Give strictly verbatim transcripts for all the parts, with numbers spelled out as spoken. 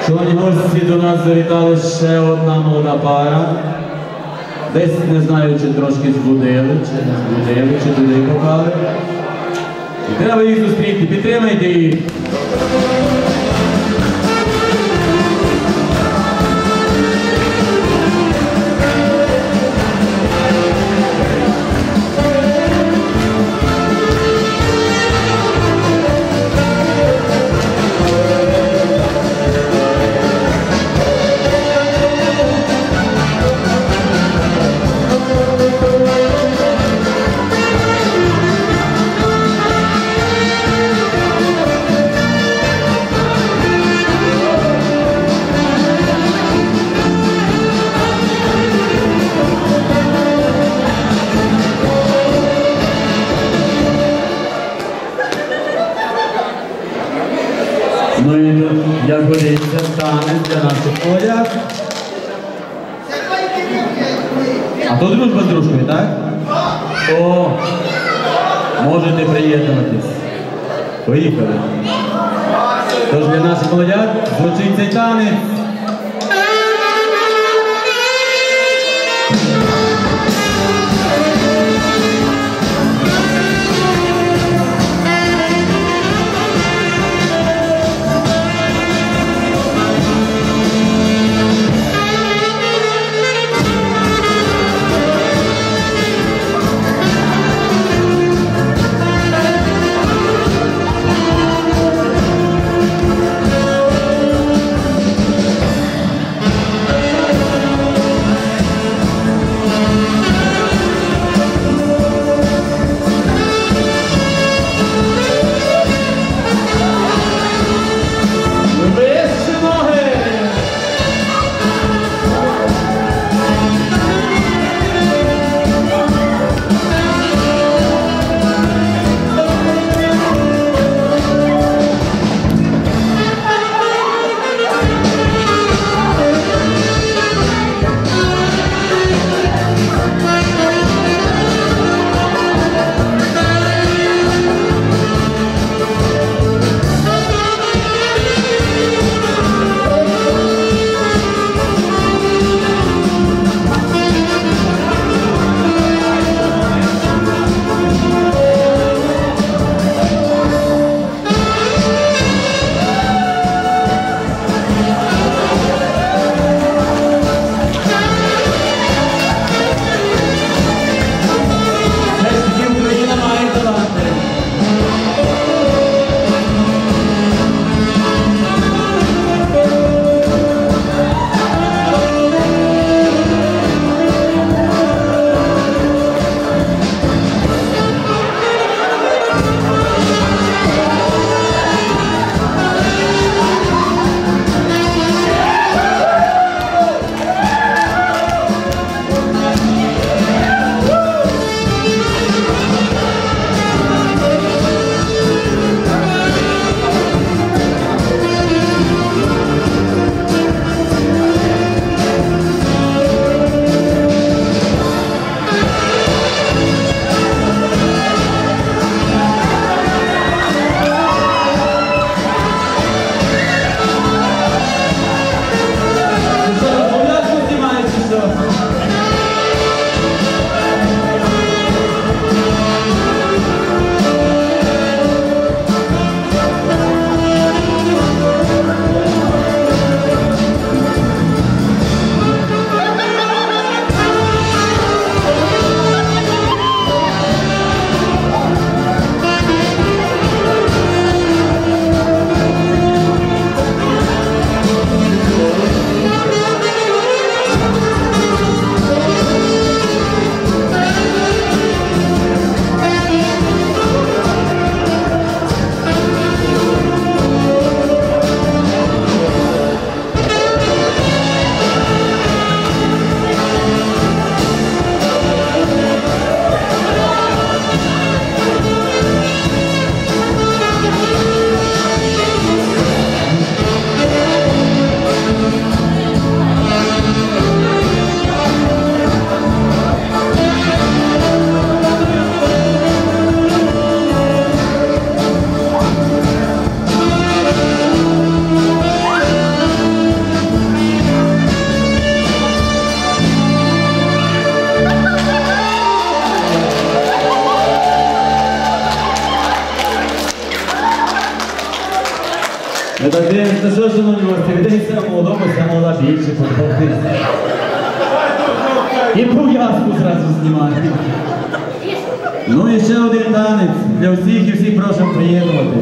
Шановні гості, до нас завітала ще одна молода пара. Десь, не знаю, чи трошки збудили, чи не збудили, чи туди попали. І треба їх зустріти, підтримайте їх. Ну і як годиться танець для наших одяг. А то дружба з дружкою, так? О, можете приєднуватись. Поїхали. Тож для наших молодят звучить цей танець. Ми так дивимося, що ж воно гості, віддається молодому, вся молода більше подобається. І пов'язку зразу знімати. Ну і ще один танець для всіх і всіх прошу приєднуватись.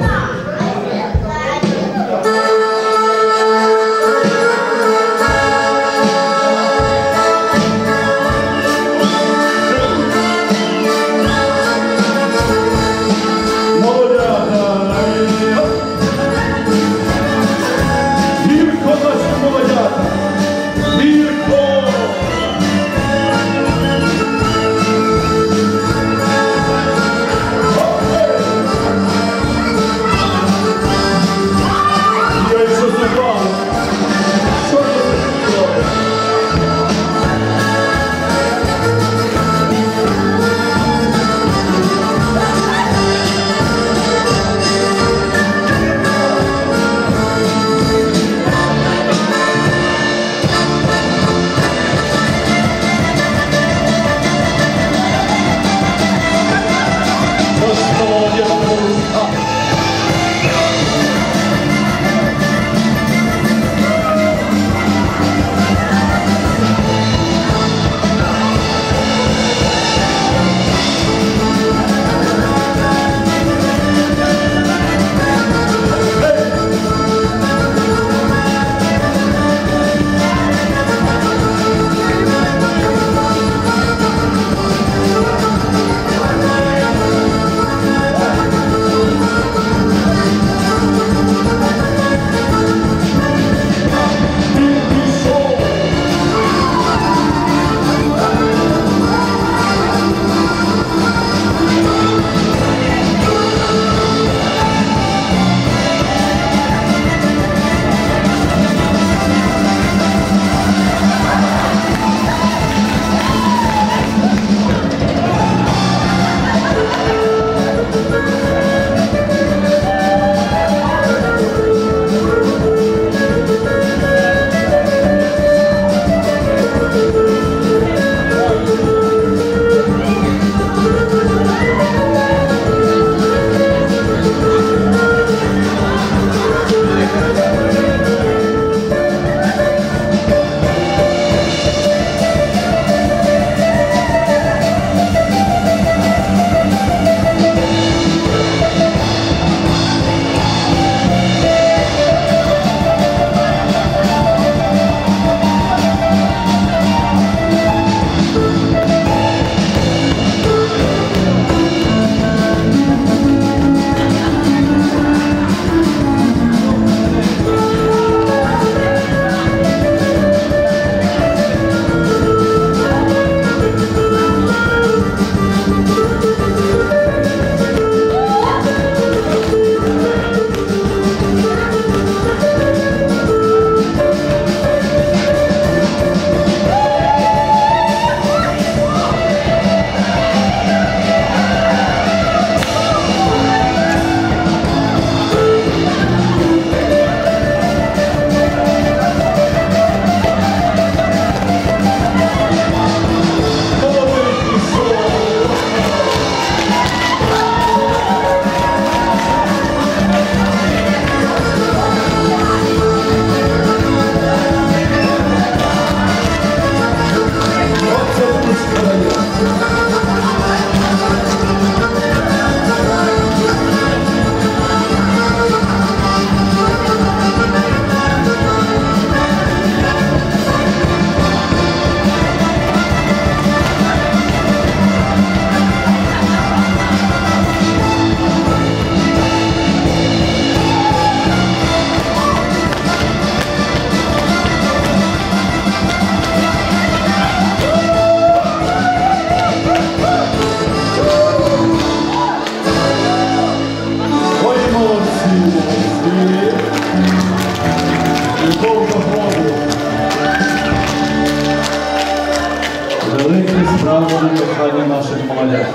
кохання наших молодят.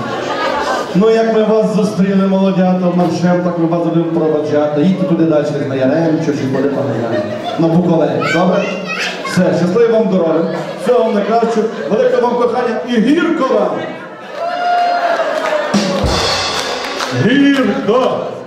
Ну, як ми вас зустріли, молодята, маршем, так ми вас будемо проводжати. Їдьте туди далі, на Яремчу, чи куди там на Буковель. Добре? Все, щасливо вам дороги. Всього вам найкращого, велике вам кохання і гірко вам! Гірко!